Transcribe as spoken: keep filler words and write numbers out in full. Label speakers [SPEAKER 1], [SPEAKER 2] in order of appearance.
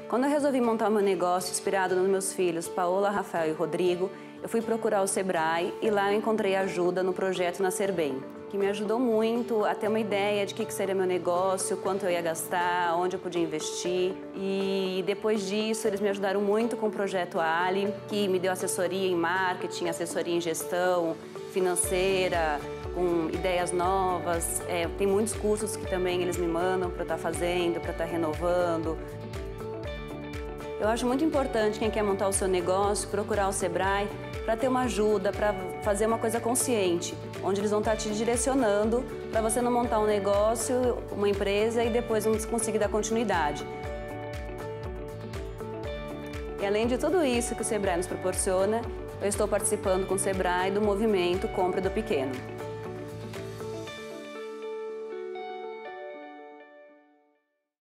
[SPEAKER 1] Quando eu resolvi montar o meu negócio inspirado nos meus filhos, Paola, Rafael e Rodrigo, eu fui procurar o Sebrae e lá eu encontrei ajuda no projeto Nascer Bem, que me ajudou muito a ter uma ideia de o que seria meu negócio, quanto eu ia gastar, onde eu podia investir. E depois disso, eles me ajudaram muito com o projeto Ali, que me deu assessoria em marketing, assessoria em gestão financeira, com ideias novas. É, tem muitos cursos que também eles me mandam para eu estar fazendo, para eu estar renovando. Eu acho muito importante quem quer montar o seu negócio procurar o Sebrae para ter uma ajuda, para fazer uma coisa consciente, onde eles vão estar te direcionando para você não montar um negócio, uma empresa e depois não conseguir dar continuidade. E além de tudo isso que o Sebrae nos proporciona, eu estou participando com o Sebrae do movimento Compre do Pequeno.